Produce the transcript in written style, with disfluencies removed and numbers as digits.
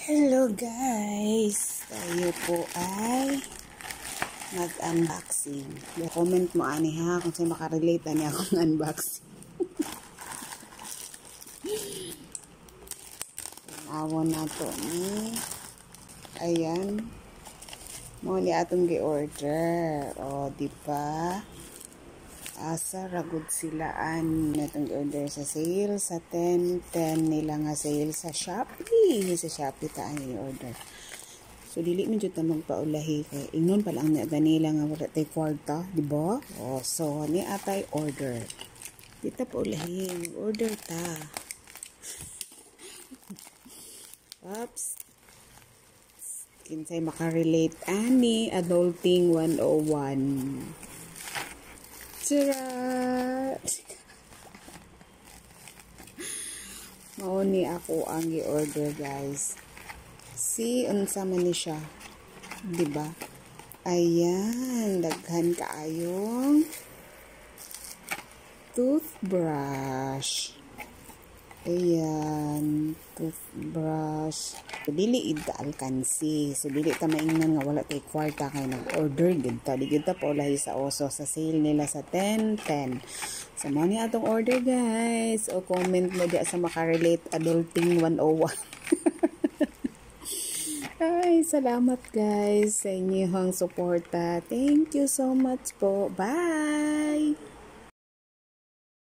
Hello guys! Tayo po ay mag-unboxing. I-comment mo ani ha kung sino makarelate ani akong unboxing. Awon na to ni. Ayan. Mo ni atong gi-order. O, diba? Asa ragod silaan natong order sa sale sa 10 nila nga sale sa Shopee. Sa Shopee taan i-order. So dili man jud ta magpaulahi kay ingnon pa lang na ganila nga wala tay kwarta, di ba? Oh, so ni atay order. Di ta paulahi, order ta. Oops. Kinsay makarelate ani Adulting 101. Tara! Mauni ako ang i-order guys. See, unsa man ni siya. Diba? Ayan, daghan kaayong toothbrush. Ayan, toothbrush. So, dili ida alkansi. So, dili ta maingnan nga wala tay kwarta kay nag-order gid ta. Di gid ta paulahi sa oso sa sale nila sa 10. So, mo ni atong order guys. O comment mo di sa makarelate Adulting 101. Ay, salamat guys sa inyong suporta. Thank you so much po. Bye!